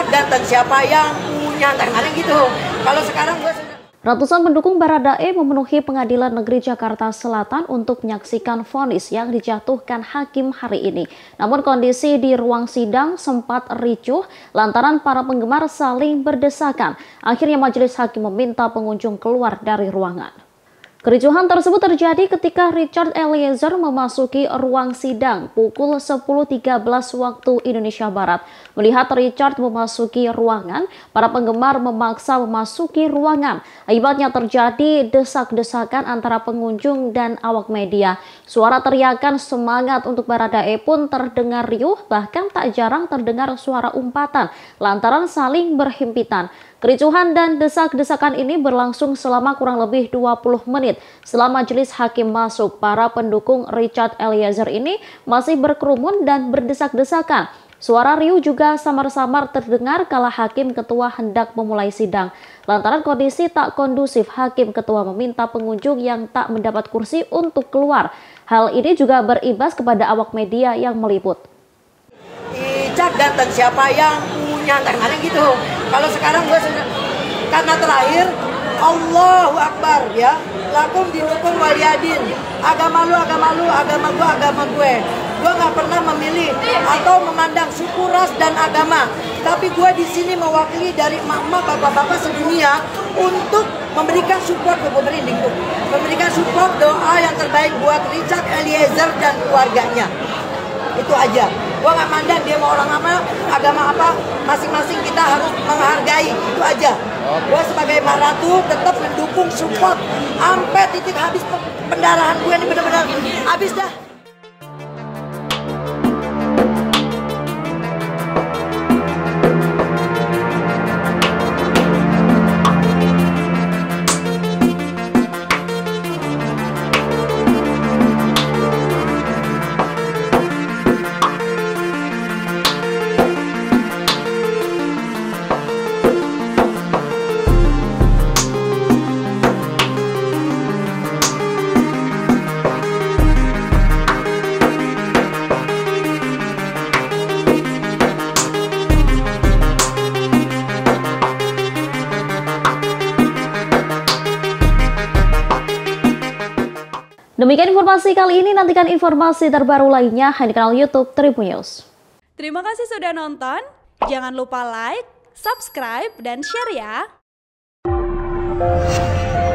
Richard ganteng siapa yang punya, kadang gitu. Kalau sekarang gue sudah... Ratusan pendukung Baradae memenuhi Pengadilan Negeri Jakarta Selatan untuk menyaksikan vonis yang dijatuhkan hakim hari ini. Namun kondisi di ruang sidang sempat ricuh lantaran para penggemar saling berdesakan. Akhirnya majelis hakim meminta pengunjung keluar dari ruangan. Kericuhan tersebut terjadi ketika Richard Eliezer memasuki ruang sidang pukul 10.13 waktu Indonesia Barat. Melihat Richard memasuki ruangan, para penggemar memaksa memasuki ruangan. Akibatnya terjadi desak-desakan antara pengunjung dan awak media. Suara teriakan semangat untuk Baradae pun terdengar riuh, bahkan tak jarang terdengar suara umpatan lantaran saling berhimpitan. Kericuhan dan desak-desakan ini berlangsung selama kurang lebih 20 menit. Setelah majelis hakim masuk, para pendukung Richard Eliezer ini masih berkerumun dan berdesak-desakan. Suara riuh juga samar-samar terdengar kala hakim ketua hendak memulai sidang. Lantaran kondisi tak kondusif, hakim ketua meminta pengunjung yang tak mendapat kursi untuk keluar. Hal ini juga berimbas kepada awak media yang meliput. Richard ganteng siapa yang punya, kadang gitu. Kalau sekarang gue sudah, karena terakhir Allahu Akbar ya, lakum dinukum waliyadin, agama lu, agama gue. Gue nggak pernah memilih atau memandang suku, ras dan agama, tapi gue di sini mewakili dari emak-emak, bapak-bapak sedunia untuk memberikan support ke pemerintah, memberikan support doa yang terbaik buat Richard Eliezer dan keluarganya. Itu aja. Gua nggak mandang dia mau orang apa, agama apa, masing-masing kita harus menghargai. Itu aja. Gua sebagai Maratu tetap mendukung support sampai titik habis pendarahan gue ini benar-benar habis dah. Demikian informasi kali ini, nantikan informasi terbaru lainnya hanya di kanal YouTube Tribun News. Terima kasih sudah nonton, jangan lupa like, subscribe, dan share ya!